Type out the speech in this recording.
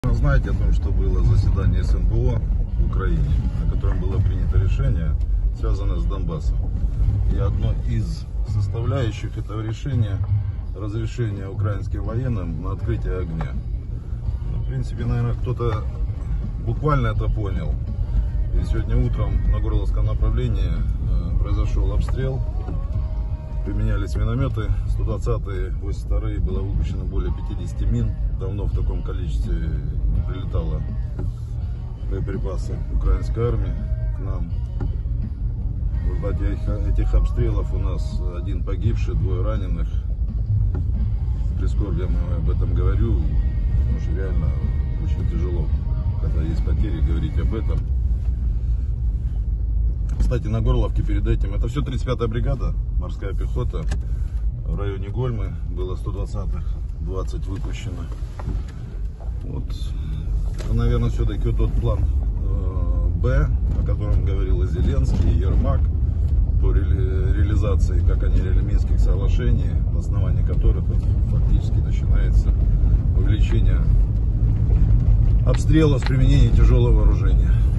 Знаете о том, что было заседание СНБО в Украине, на котором было принято решение, связанное с Донбассом. И одно из составляющих этого решения — разрешение украинским военным на открытие огня. В принципе, наверное, кто-то буквально это понял. И сегодня утром на Горловском направлении произошел обстрел. Применялись минометы 120-е, 82-е, было выпущено более 50 мин. Давно в таком количестве не прилетало боеприпасы украинской армии к нам. В результате этих обстрелов у нас один погибший, 2 раненых. С прискорбием я об этом говорю, потому что реально очень тяжело, когда есть потери, говорить об этом. Кстати, на Горловке перед этим, это все 35-я бригада, морская пехота, в районе Гольмы было 120-х, 20 выпущено. Вот, это, наверное, все-таки вот тот план Б, о котором говорил и Зеленский, и Ермак, по реализации, как они реализовали Минских соглашений, на основании которых фактически начинается увеличение обстрела с применением тяжелого вооружения.